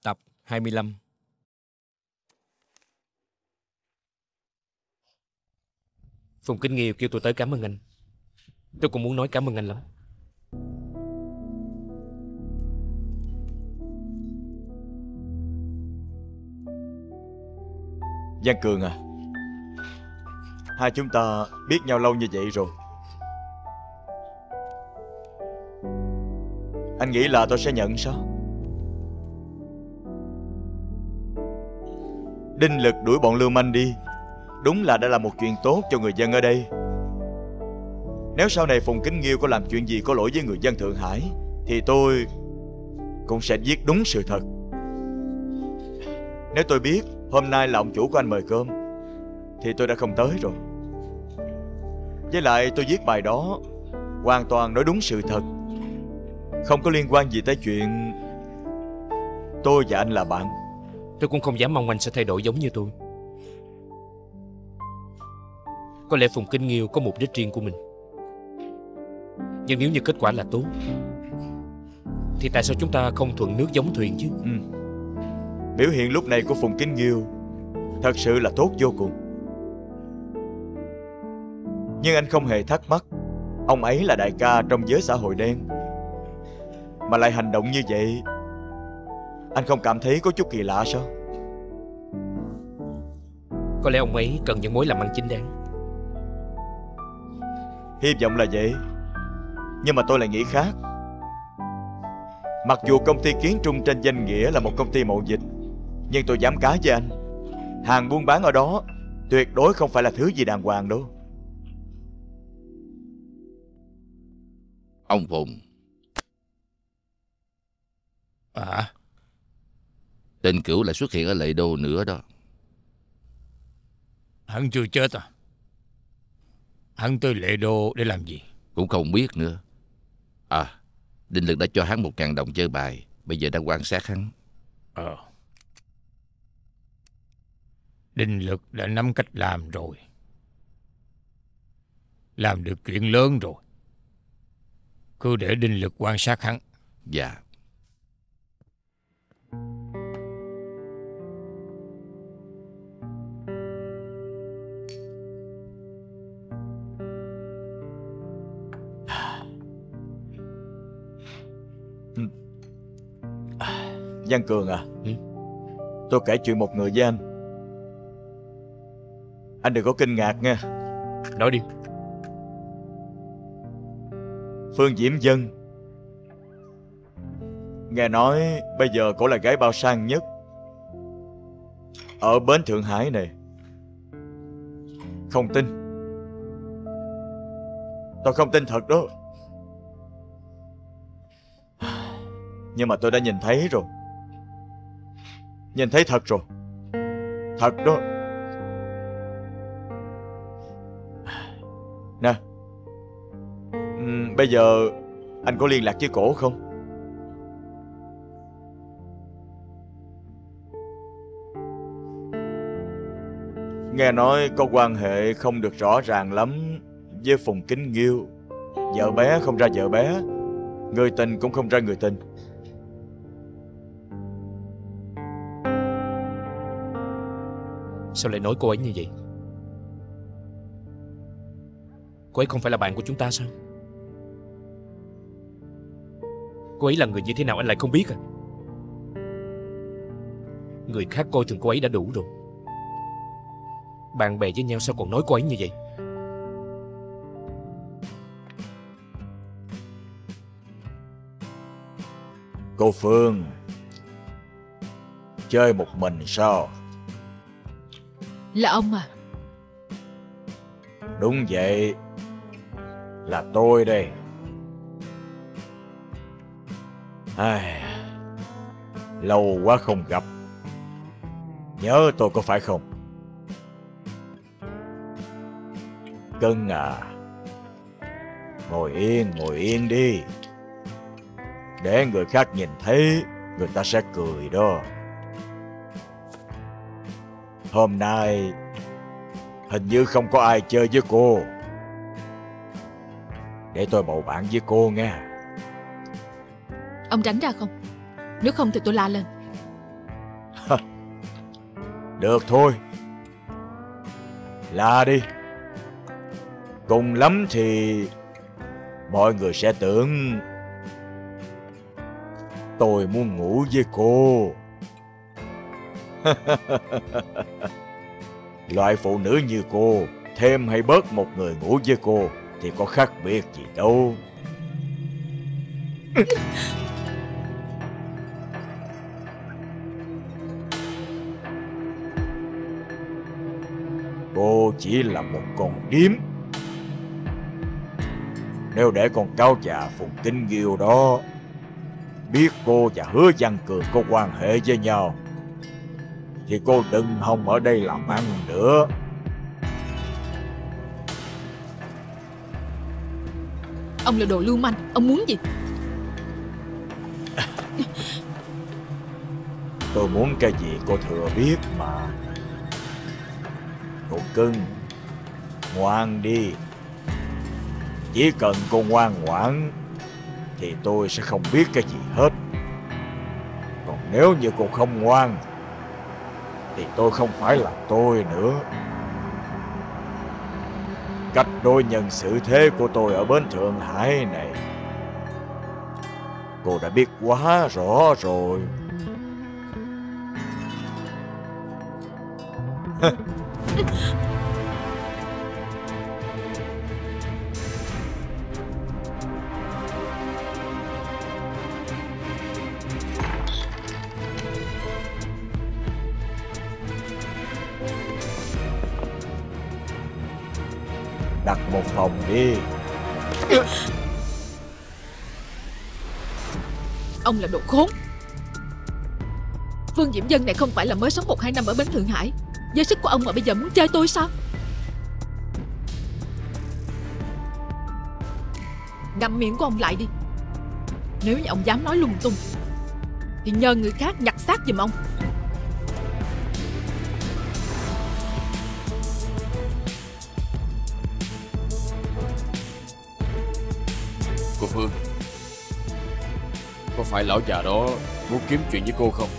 Tập 25. Phùng Kính Nghiêu kêu tôi tới cảm ơn anh. Tôi cũng muốn nói cảm ơn anh lắm. Giang Cường à, hai chúng ta biết nhau lâu như vậy rồi. Anh nghĩ là tôi sẽ nhận sao? Đinh Lực đuổi bọn lưu manh đi, đúng là đã là một chuyện tốt cho người dân ở đây. Nếu sau này Phùng Kính Nghiêu có làm chuyện gì có lỗi với người dân Thượng Hải, thì tôi cũng sẽ viết đúng sự thật. Nếu tôi biết hôm nay là ông chủ của anh mời cơm, thì tôi đã không tới rồi. Với lại tôi viết bài đó hoàn toàn nói đúng sự thật, không có liên quan gì tới chuyện tôi và anh là bạn. Tôi cũng không dám mong anh sẽ thay đổi giống như tôi. Có lẽ Phùng Kính Nghiêu có mục đích riêng của mình, nhưng nếu như kết quả là tốt, thì tại sao chúng ta không thuận nước giống thuyền chứ? Biểu hiện lúc này của Phùng Kính Nghiêu thật sự là tốt vô cùng. Nhưng anh không hề thắc mắc ông ấy là đại ca trong giới xã hội đen, mà lại hành động như vậy. Anh không cảm thấy có chút kỳ lạ sao? Có lẽ ông ấy cần những mối làm ăn chính đáng. Hy vọng là vậy. Nhưng mà tôi lại nghĩ khác. Mặc dù công ty Kiến Trung trên danh nghĩa là một công ty mậu dịch, nhưng tôi dám cá với anh, hàng buôn bán ở đó tuyệt đối không phải là thứ gì đàng hoàng đâu. Ông Phùng. Tên Cửu lại xuất hiện ở Lệ Đô nữa đó. Hắn chưa chết à? Hắn tới Lệ Đô để làm gì? Cũng không biết nữa. Đinh Lực đã cho hắn 1.000 đồng chơi bài, bây giờ đang quan sát hắn. Đinh Lực đã nắm cách làm rồi, làm được chuyện lớn rồi. Cứ để Đinh Lực quan sát hắn. Dạ. Giang Cường à, tôi kể chuyện một người với anh. Anh đừng có kinh ngạc nha. Nói đi. Phương Diễm Dân, nghe nói bây giờ cổ là gái bao sang nhất ở bến Thượng Hải này. Không tin? Tôi không tin thật đó. Nhưng mà tôi đã nhìn thấy rồi. Nhìn thấy thật rồi. Thật đó. Nè, bây giờ anh có liên lạc với cổ không? Nghe nói có quan hệ không được rõ ràng lắm với Phùng Kính Nghiêu. Vợ bé không ra vợ bé, người tình cũng không ra người tình. Sao lại nói cô ấy như vậy? Cô ấy không phải là bạn của chúng ta sao? Cô ấy là người như thế nào anh lại không biết à? Người khác coi thường cô ấy đã đủ rồi. Bạn bè với nhau sao còn nói cô ấy như vậy? Cô Phương, chơi một mình sao? Là ông à? Đúng vậy, là tôi đây. Lâu quá không gặp, nhớ tôi có phải không? Cưng à, ngồi yên đi. Để người khác nhìn thấy, người ta sẽ cười đó. Hôm nay hình như không có ai chơi với cô. Để tôi bầu bạn với cô nghe. Ông tránh ra không? Nếu không thì tôi la lên. Được thôi, la đi. Cùng lắm thì mọi người sẽ tưởng tôi muốn ngủ với cô. Loại phụ nữ như cô, thêm hay bớt một người ngủ với cô thì có khác biệt gì đâu. Cô chỉ là một con điếm. Nếu để con cáo già Phùng Kinh Nghiêu đó biết cô và Hứa Văn Cường có quan hệ với nhau thì cô đừng hòng ở đây làm ăn nữa. Ông là đồ lưu manh. Ông muốn gì? Tôi muốn cái gì cô thừa biết mà. Cô cưng, ngoan đi. Chỉ cần cô ngoan ngoãn thì tôi sẽ không biết cái gì hết. Còn nếu như cô không ngoan thì tôi không phải là tôi nữa. Cách đối nhân xử thế của tôi ở bến Thượng Hải này cô đã biết quá rõ rồi. Đặt một phòng đi. Ông là đồ khốn. Phương Diễm Dân này không phải là mới sống 1-2 năm ở bến Thượng Hải. Với sức của ông mà bây giờ muốn chơi tôi sao? Ngậm miệng của ông lại đi. Nếu như ông dám nói lung tung thì nhờ người khác nhặt xác giùm ông. Cô Phương, có phải lão già đó muốn kiếm chuyện với cô không?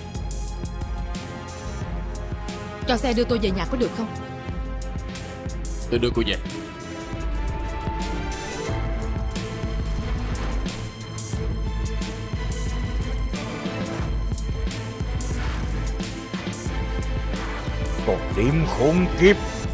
Cho xe đưa tôi về nhà có được không? Tôi đưa cô về. Còn điểm khốn kiếp.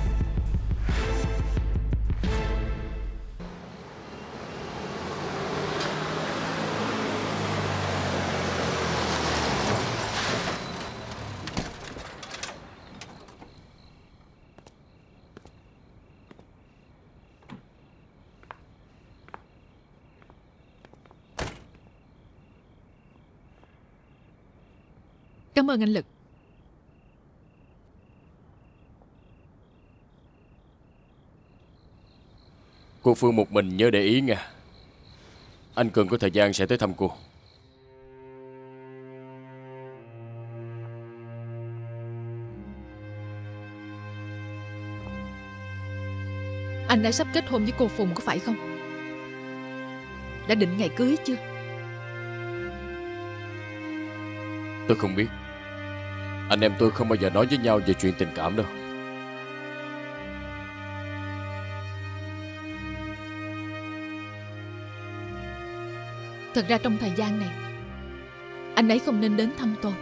Cảm ơn anh Lực. Cô Phương một mình nhớ để ý nha. Anh Cường có thời gian sẽ tới thăm cô. Anh đã sắp kết hôn với cô Phùng có phải không? Đã định ngày cưới chưa? Tôi không biết. Anh em tôi không bao giờ nói với nhau về chuyện tình cảm đâu. Thật ra trong thời gian này anh ấy không nên đến thăm tôi.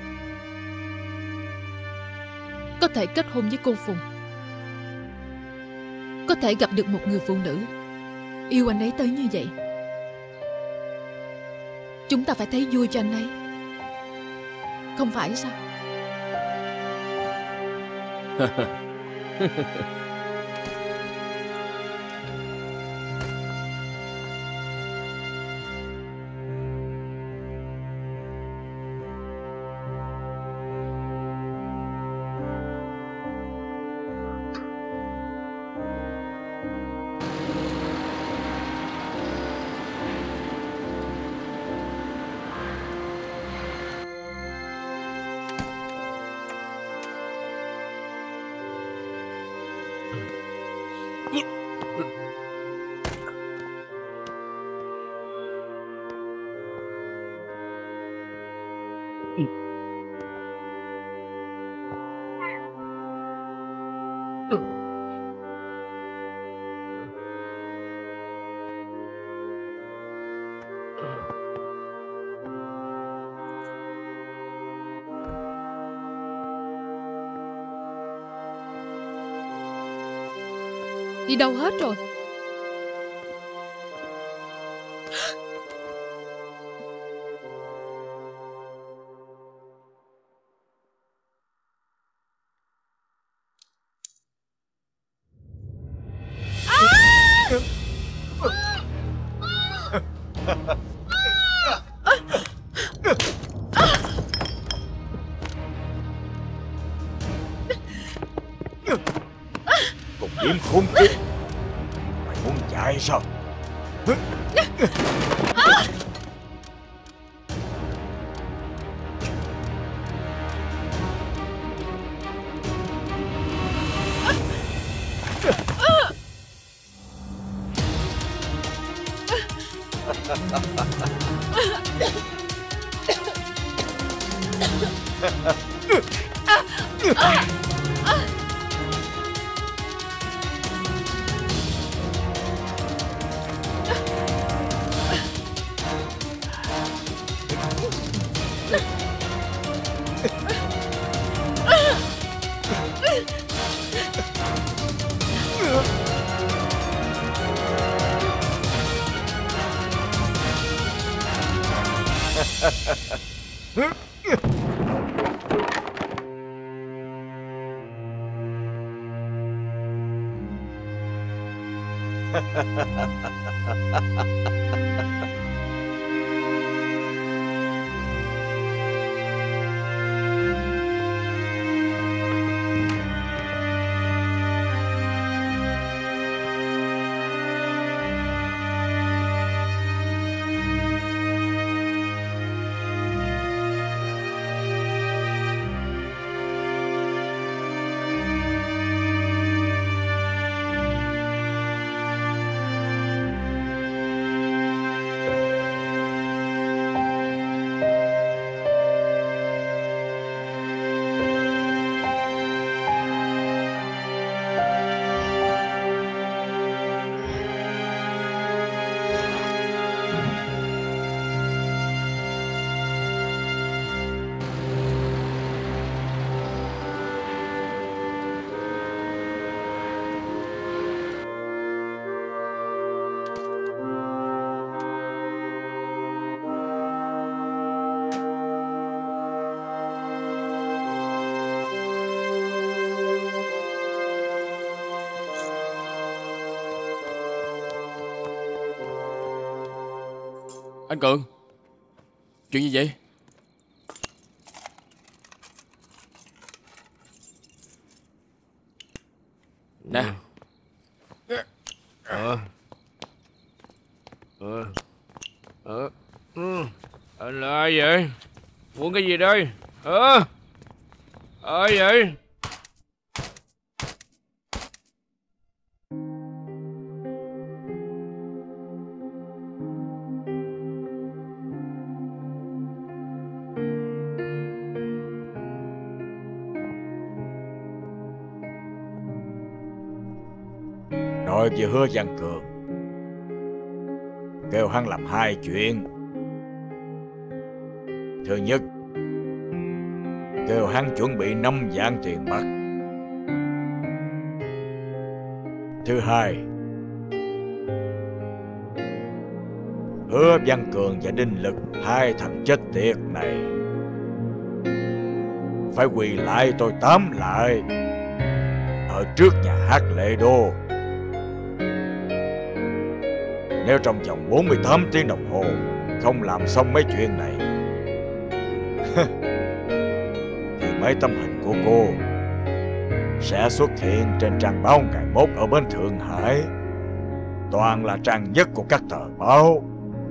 Có thể kết hôn với cô Phùng, có thể gặp được một người phụ nữ yêu anh ấy tới như vậy. Chúng ta phải thấy vui cho anh ấy, không phải sao? Đi đâu hết rồi? Còn điểm khốn kiếp, mày muốn chạy sao? Anh Cường, chuyện gì vậy? Nè. Anh là ai vậy? Muốn cái gì đây? Ai vậy? Nói về Hứa Văn Cường, kêu hắn làm hai chuyện. Thứ nhất, kêu hắn chuẩn bị 5 vạn tiền bạc. Thứ hai, Hứa Văn Cường và Đinh Lực, hai thằng chết tiệt này, phải quỳ lại tôi 8 lại ở trước nhà hát Lệ Đô. Nếu trong vòng 48 tiếng đồng hồ không làm xong mấy chuyện này thì mấy tấm hình của cô sẽ xuất hiện trên trang báo ngày mốt ở bên Thượng Hải. Toàn là trang nhất của các tờ báo.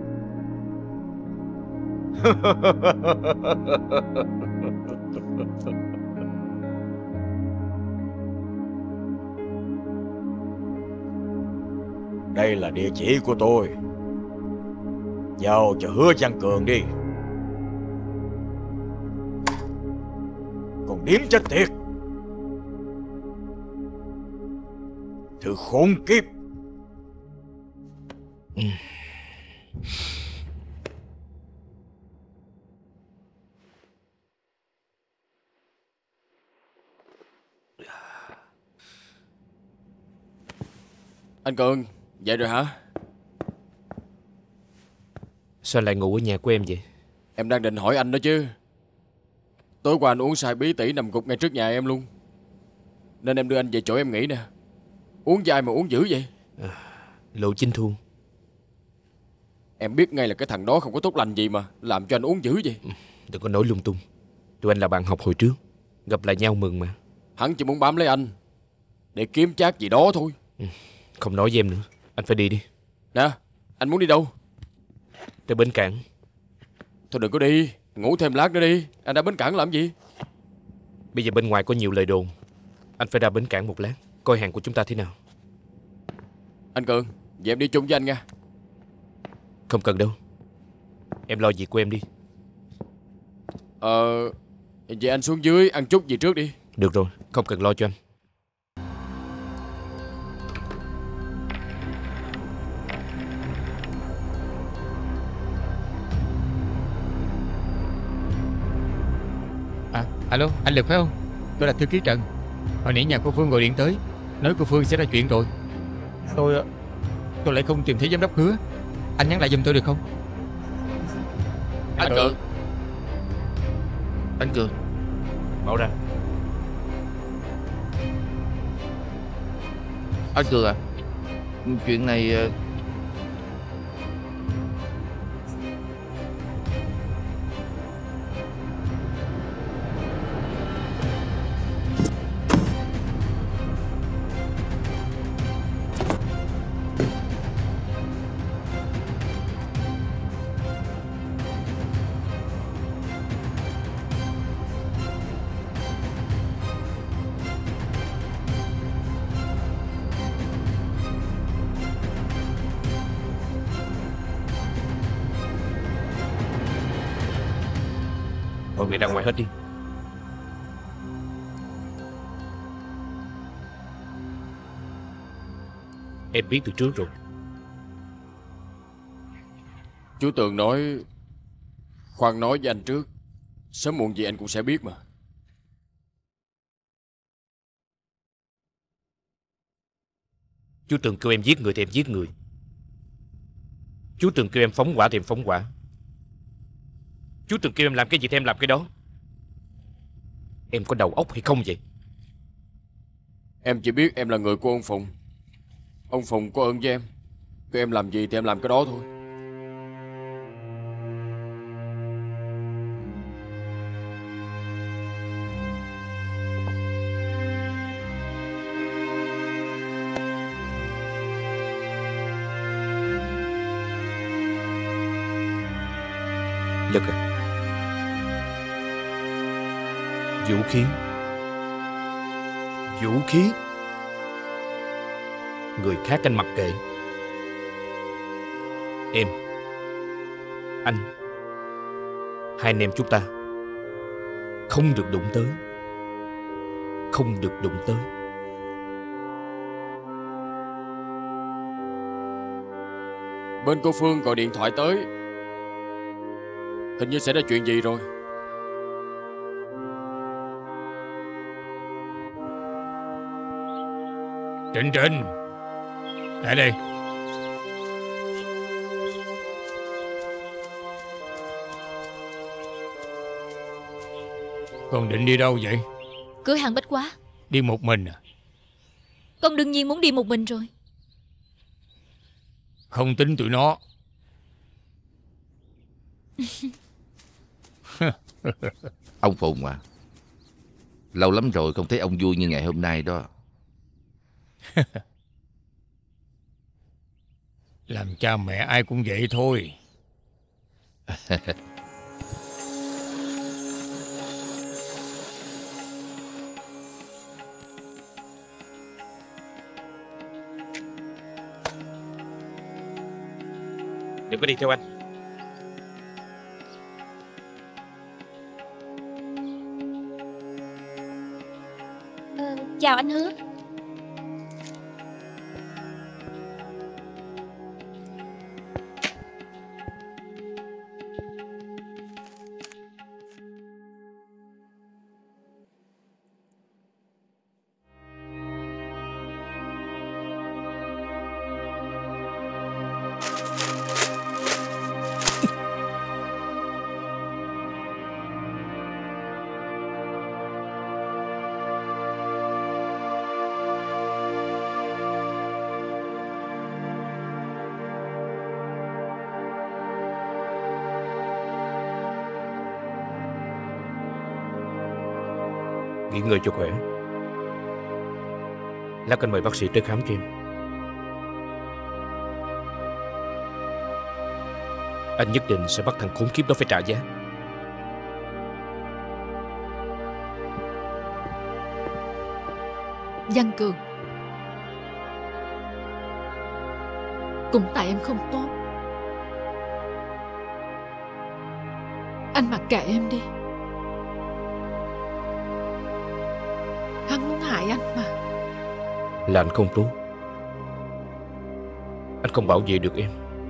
Đây là địa chỉ của tôi. Giao cho Hứa Văn Cường đi. Còn điếm chết tiệt, thứ khốn kiếp. Anh Cường, dậy rồi hả? Sao lại ngủ ở nhà của em vậy? Em đang định hỏi anh đó chứ. Tối qua anh uống sai bí tỉ nằm gục ngay trước nhà em luôn. Nên em đưa anh về chỗ em nghỉ nè. Uống dai mà uống dữ vậy? Lộ Chính Thu. Em biết ngay là cái thằng đó không có tốt lành gì mà làm cho anh uống dữ vậy. Đừng có nói lung tung. Tụi anh là bạn học hồi trước, gặp lại nhau mừng mà. Hắn chỉ muốn bám lấy anh để kiếm chác gì đó thôi. Không nói với em nữa. Anh phải đi đi. Nè, anh muốn đi đâu? Tới bến cảng. Thôi đừng có đi, ngủ thêm lát nữa đi. Anh ra bến cảng làm gì? Bây giờ bên ngoài có nhiều lời đồn. Anh phải ra bến cảng một lát, coi hàng của chúng ta thế nào. Anh Cường, vậy em đi chung với anh nha. Không cần đâu. Em lo việc của em đi. Vậy anh xuống dưới ăn chút gì trước đi. Được rồi, không cần lo cho anh. Alo, anh Lực phải không? Tôi là thư ký Trần. Hồi nãy nhà cô Phương gọi điện tới, nói cô Phương sẽ ra chuyện rồi. Tôi lại không tìm thấy giám đốc Hứa. Anh nhắn lại giùm tôi được không? Anh Cường. Anh Cường. Bảo ra. Anh Cường à, chuyện này Mọi người ra ngoài hết đi. Em biết từ trước rồi. Chú Tường nói khoan nói với anh trước, sớm muộn gì anh cũng sẽ biết mà. Chú Tường kêu em giết người thì em giết người. Chú Tường kêu em phóng hỏa thì em phóng hỏa. Chú Tường kêu em làm cái gì thì em làm cái đó. Em có đầu óc hay không vậy? Em chỉ biết em là người của ông Phùng. Ông Phùng có ơn với em, kêu em làm gì thì em làm cái đó thôi. Lực à, vũ khí. Vũ khí. Người khác anh mặc kệ. Em, anh, hai anh em chúng ta không được đụng tới. Không được đụng tới. Bên cô Phương gọi điện thoại tới, hình như xảy ra chuyện gì rồi. Trịnh, lại đây. Con định đi đâu vậy? Cửa hàng Bách Hóa. Đi một mình à? Con đương nhiên muốn đi một mình rồi. Không tính tụi nó. ông Phùng à, lâu lắm rồi không thấy ông vui như ngày hôm nay đó. Làm cha mẹ ai cũng vậy thôi. Đừng có đi theo anh. Chào anh Hứa. Nghỉ ngơi cho khỏe. Lát anh mời bác sĩ tới khám cho em. Anh nhất định sẽ bắt thằng khốn kiếp đó phải trả giá. Văn Cường, cũng tại em không tốt. Anh mặc kệ em đi. Hắn muốn hại anh mà. Là anh không tốt. Anh không bảo vệ được em.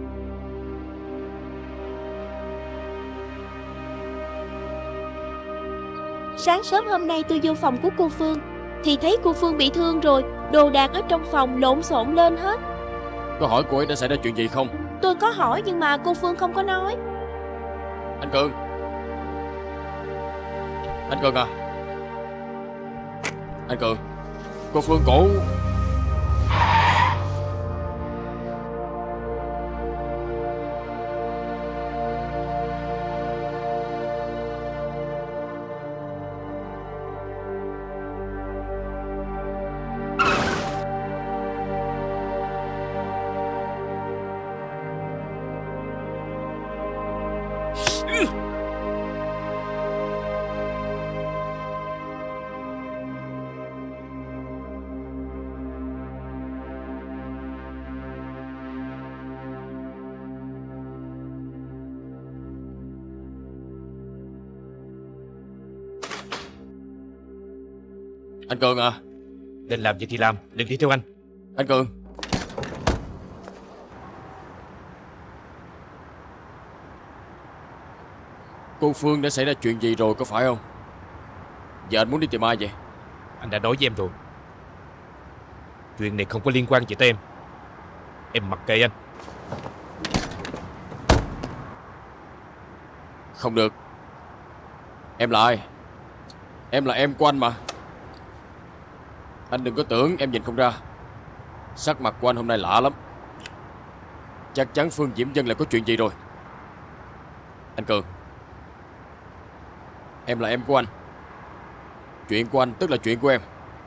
Sáng sớm hôm nay tôi vô phòng của cô Phương thì thấy cô Phương bị thương rồi. Đồ đạc ở trong phòng lộn xộn lên hết. Có hỏi cô ấy đã xảy ra chuyện gì không? Tôi có hỏi nhưng mà cô Phương không có nói. Anh Cường. Anh Cường à. Anh Cường. Cô Phương cổ. Anh Cường à. Định làm gì thì làm, đừng đi theo anh. Anh Cường. Cô Phương đã xảy ra chuyện gì rồi có phải không? Giờ anh muốn đi tìm ai vậy? Anh đã nói với em rồi. Chuyện này không có liên quan gì tới em. Em mặc kệ anh. Không được. Em là ai? Em là em của anh mà. Anh đừng có tưởng em nhìn không ra. Sắc mặt của anh hôm nay lạ lắm. Chắc chắn Phương Diễm Dân là có chuyện gì rồi. Anh Cường, em là em của anh. Chuyện của anh tức là chuyện của em.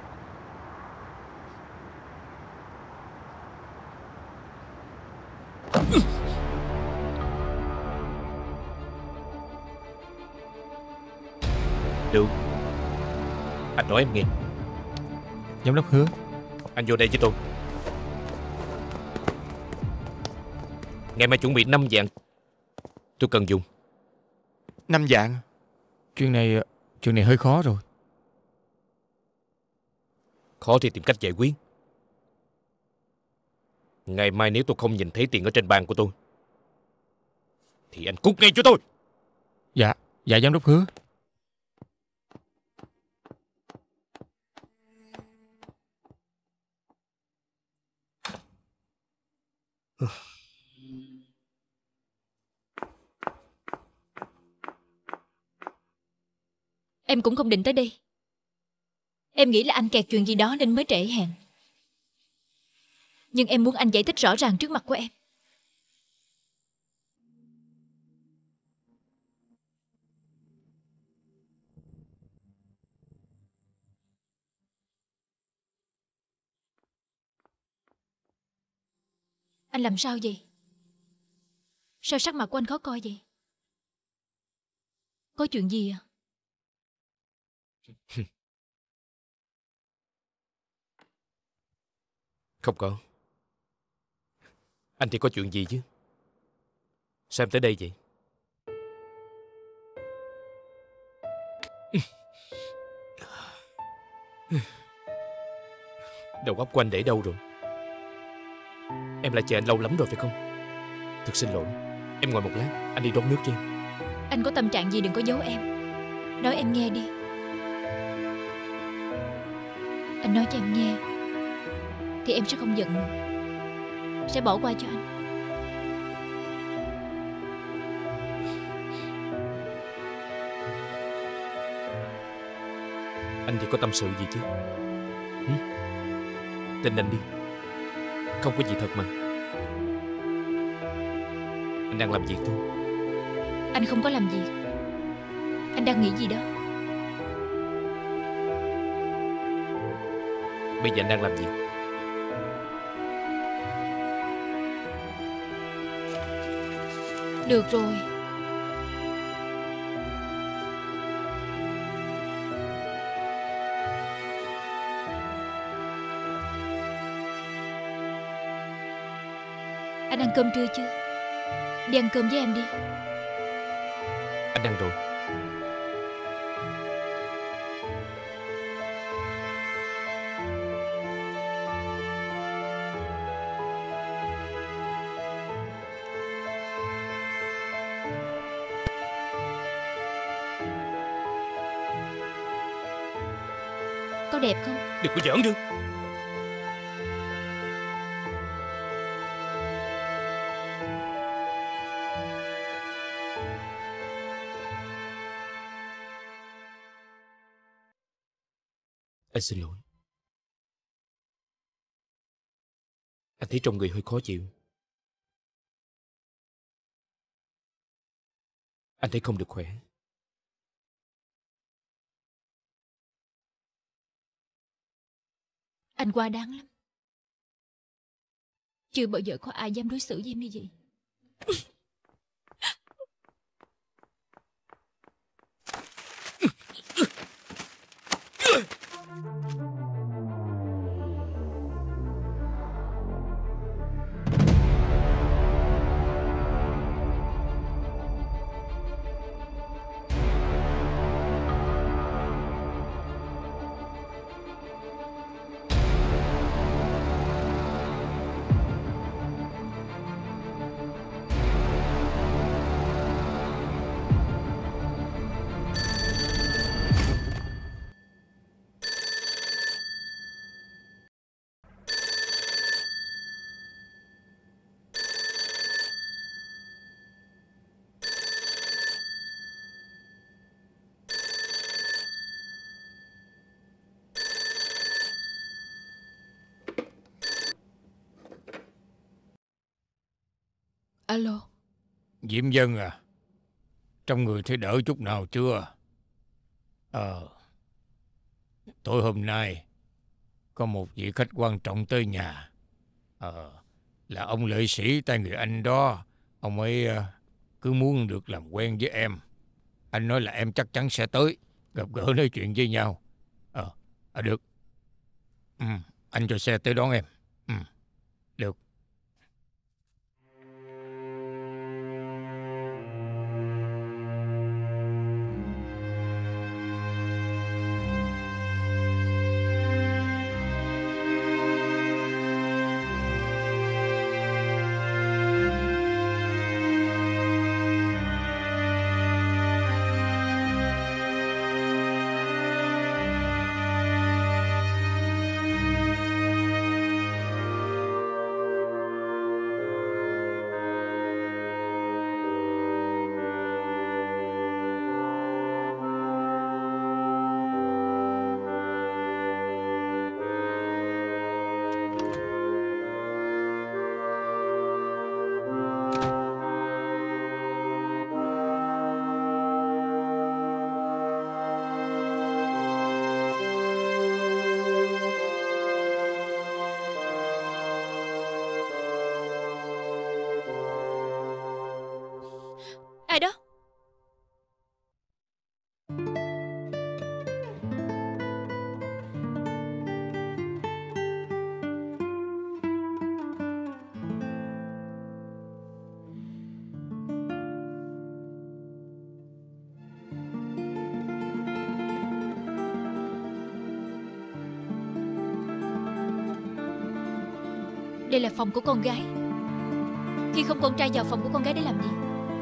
Được. Anh nói em nghe. Giám đốc Hứa. Anh vô đây với tôi. Ngày mai chuẩn bị 5 vạn. Tôi cần dùng. 5 vạn. Chuyện này hơi khó rồi. Khó thì tìm cách giải quyết. Ngày mai nếu tôi không nhìn thấy tiền ở trên bàn của tôi thì anh cút ngay cho tôi. Dạ giám đốc Hứa. Em cũng không định tới đây. Em nghĩ là anh kẹt chuyện gì đó nên mới trễ hẹn. Nhưng em muốn anh giải thích rõ ràng trước mặt của em. Anh làm sao vậy? Sao sắc mặt của anh khó coi vậy? Có chuyện gì à? Không có. Anh thì có chuyện gì chứ? Sao em tới đây vậy? Đầu óc của anh để đâu rồi? Em lại chờ anh lâu lắm rồi phải không? Thật xin lỗi. Em ngồi một lát, anh đi đón nước cho em. Anh có tâm trạng gì đừng có giấu em. Nói em nghe đi. Anh nói cho em nghe thì em sẽ không giận nữa. Sẽ bỏ qua cho anh. Anh thì có tâm sự gì chứ? Tin anh đi. Không có gì thật mà. Anh đang làm việc thôi. Anh không có làm việc. Anh đang nghĩ gì đó. Bây giờ anh đang làm gì? Được rồi. Anh ăn cơm trưa chưa? Đi ăn cơm với em đi. Anh ăn rồi. Có đẹp không? Đừng có giỡn nữa. Anh xin lỗi. Anh thấy trong người hơi khó chịu. Anh thấy không được khỏe. Anh quá đáng lắm. Chưa bao giờ có ai dám đối xử với em như vậy. Alo. Diễm Dân à, trong người thấy đỡ chút nào chưa? Tối hôm nay có một vị khách quan trọng tới nhà. Là ông lợi sĩ tay người Anh đó. Ông ấy cứ muốn được làm quen với em. Anh nói là em chắc chắn sẽ tới, gặp gỡ nói chuyện với nhau. Được. Anh cho xe tới đón em. Được. Ai đó? Đây là phòng của con gái. Khi không con trai vào phòng của con gái để làm gì?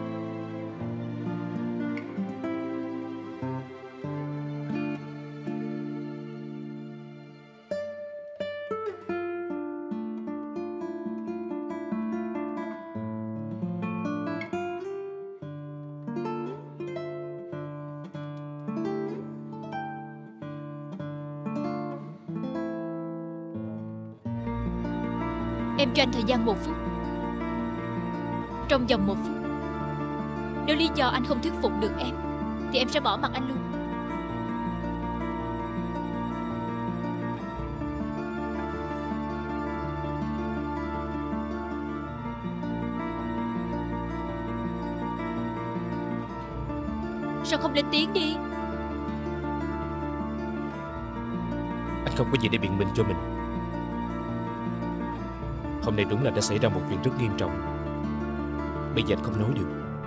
Em cho anh thời gian 1 phút. Trong vòng 1 phút, nếu lý do anh không thuyết phục được em, thì em sẽ bỏ mặc anh luôn. Sao không lên tiếng đi? Anh không có gì để biện minh cho mình. Hôm nay đúng là đã xảy ra một chuyện rất nghiêm trọng. Bây giờ anh không nói được.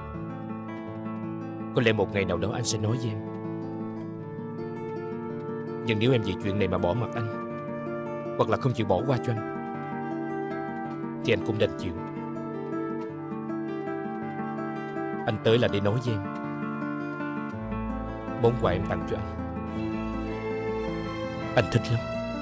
Có lẽ một ngày nào đó anh sẽ nói với em. Nhưng nếu em vì chuyện này mà bỏ mặt anh, hoặc là không chịu bỏ qua cho anh, thì anh cũng đành chịu. Anh tới là để nói với em. Món quà em tặng cho anh thích lắm.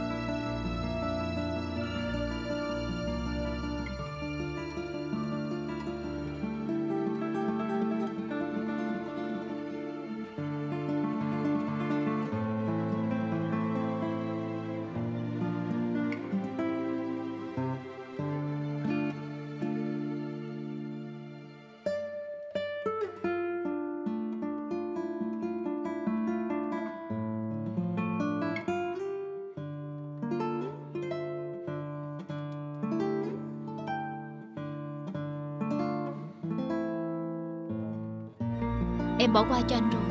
Em bỏ qua cho anh rồi.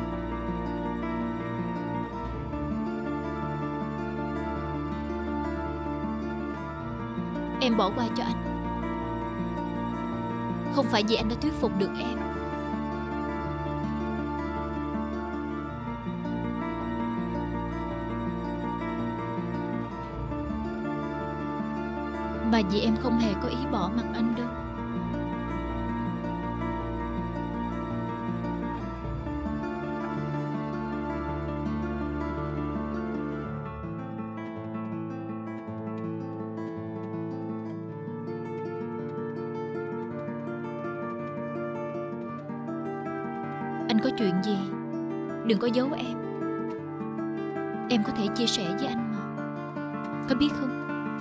Em bỏ qua cho anh không phải vì anh đã thuyết phục được em, mà vì em không hề có ý bỏ mặt anh đâu. Anh có chuyện gì đừng có giấu em. Em có thể chia sẻ với anh mà, có biết không?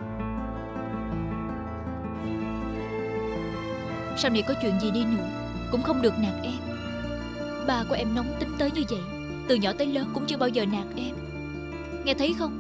Sau này có chuyện gì đi nữa cũng không được nạt em. Ba của em nóng tính tới như vậy, từ nhỏ tới lớn cũng chưa bao giờ nạt em. Nghe thấy không?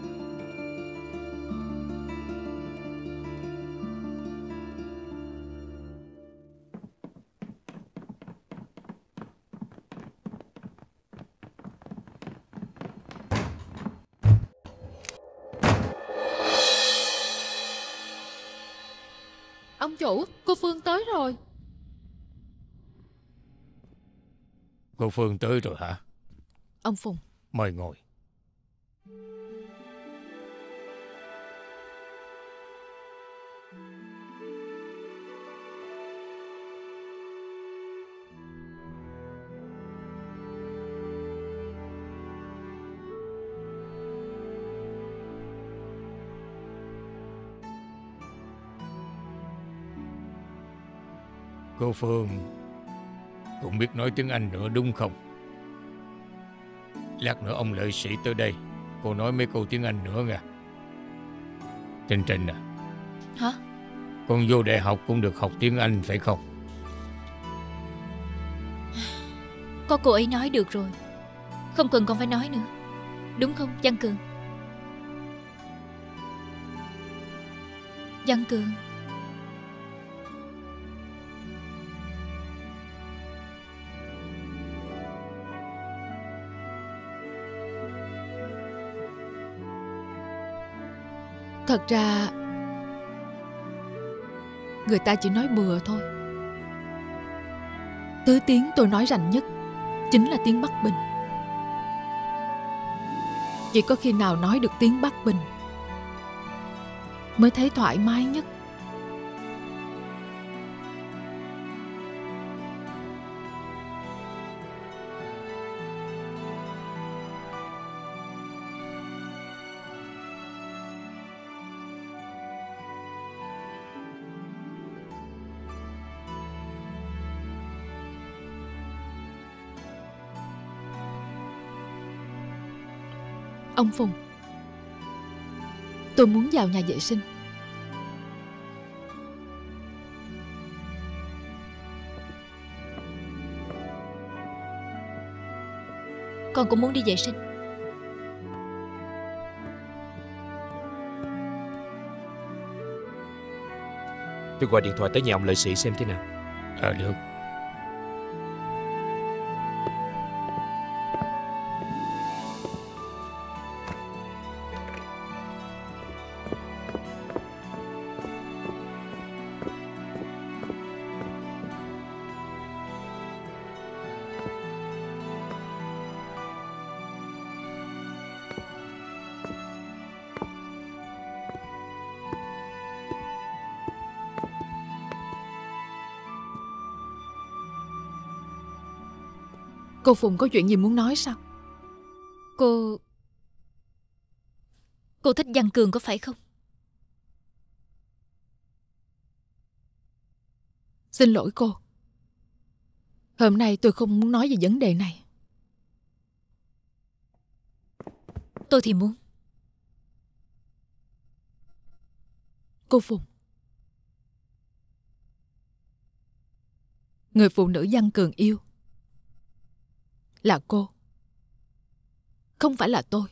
Ông chủ, cô Phương tới rồi. Cô Phương tới rồi hả? Ông Phùng, Mời ngồi. Cô Phương cũng biết nói tiếng Anh nữa đúng không? Lát nữa ông lợi sĩ tới đây, cô nói mấy câu tiếng Anh nữa nha. Trình Trình à. Hả? Con vô đại học cũng được học tiếng Anh phải không? Có cô ấy nói được rồi, không cần con phải nói nữa. Đúng không Văn Cường? Văn Cường, thật ra người ta chỉ nói bừa thôi. Thứ tiếng tôi nói rành nhất chính là tiếng Bắc Bình. Chỉ có khi nào nói được tiếng Bắc Bình mới thấy thoải mái nhất. Ông Phùng, tôi muốn vào nhà vệ sinh. con cũng muốn đi vệ sinh. Tôi gọi điện thoại tới nhà ông lợi sĩ xem thế nào. Được. Cô Phùng có chuyện gì muốn nói sao? Cô thích Văn Cường có phải không? Xin lỗi cô. Hôm nay tôi không muốn nói về vấn đề này. Tôi thì muốn. Cô Phùng, người phụ nữ Văn Cường yêu là cô, không phải là tôi.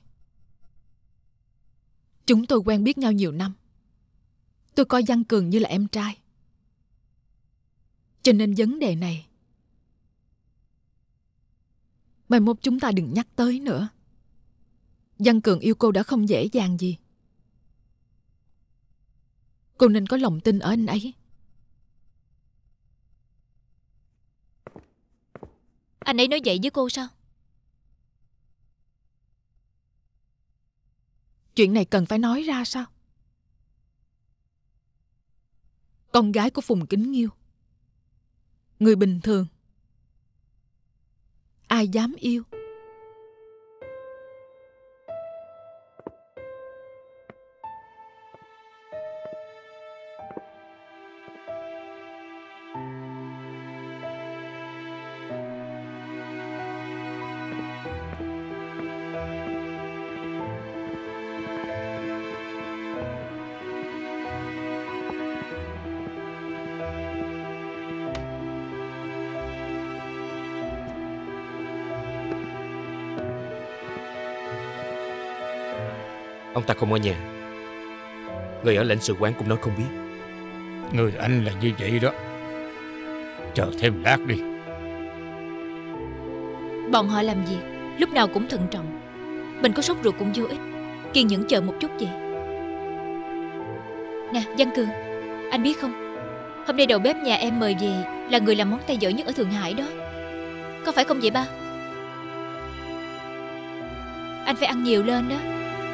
Chúng tôi quen biết nhau nhiều năm. Tôi coi Văn Cường như là em trai. Cho nên vấn đề này mai mốt chúng ta đừng nhắc tới nữa. Văn Cường yêu cô đã không dễ dàng gì. Cô nên có lòng tin ở anh ấy. Anh ấy nói vậy với cô sao? Chuyện này cần phải nói ra sao? Con gái của Phùng Kính Nghiêu, người bình thường, ai dám yêu? Ông ta không ở nhà. Người ở lãnh sự quán cũng nói không biết. Người anh là như vậy đó. Chờ thêm lát đi. Bọn họ làm việc lúc nào cũng thận trọng. Mình có sốt ruột cũng vô ích. Kiên nhẫn chờ một chút vậy. Nè Văn Cường, anh biết không, hôm nay đầu bếp nhà em mời về là người làm món tay giỏi nhất ở Thượng Hải đó. Có phải không vậy ba? Anh phải ăn nhiều lên đó.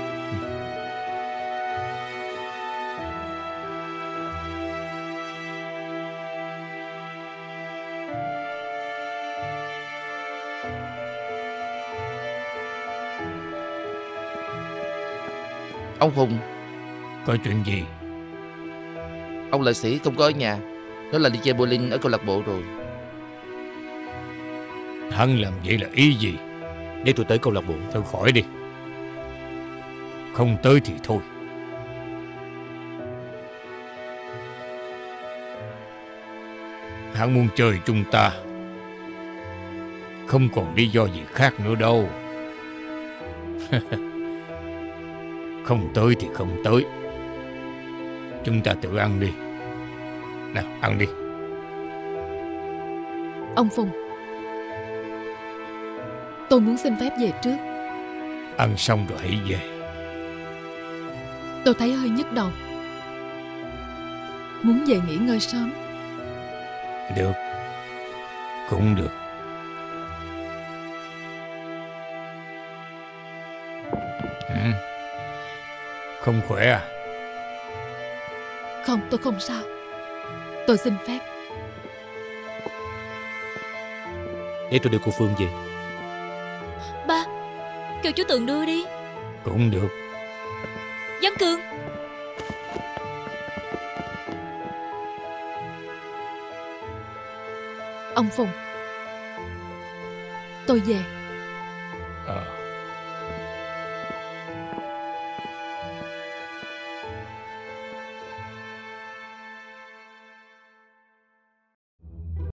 Ông Phùng, Có chuyện gì? ông lợi sĩ không có ở nhà. Nó là đi chơi bowling ở câu lạc bộ rồi. Hắn làm vậy là ý gì? Để tôi tới câu lạc bộ. Thôi khỏi đi. Không tới thì thôi. Hắn muốn chơi chúng ta, không còn lý do gì khác nữa đâu. Không tới thì không tới. Chúng ta tự ăn đi. Nào, ăn đi. Ông Phùng, tôi muốn xin phép về trước. Ăn xong rồi hãy về. Tôi thấy hơi nhức đầu, muốn về nghỉ ngơi sớm. Được. Cũng được. Không khỏe à? Không, tôi không sao. Tôi xin phép. Để tôi đưa cô Phương về. Ba, kêu chú Tường đưa đi. Cũng được. Văn Cường. Ông Phùng, tôi về. Ờ.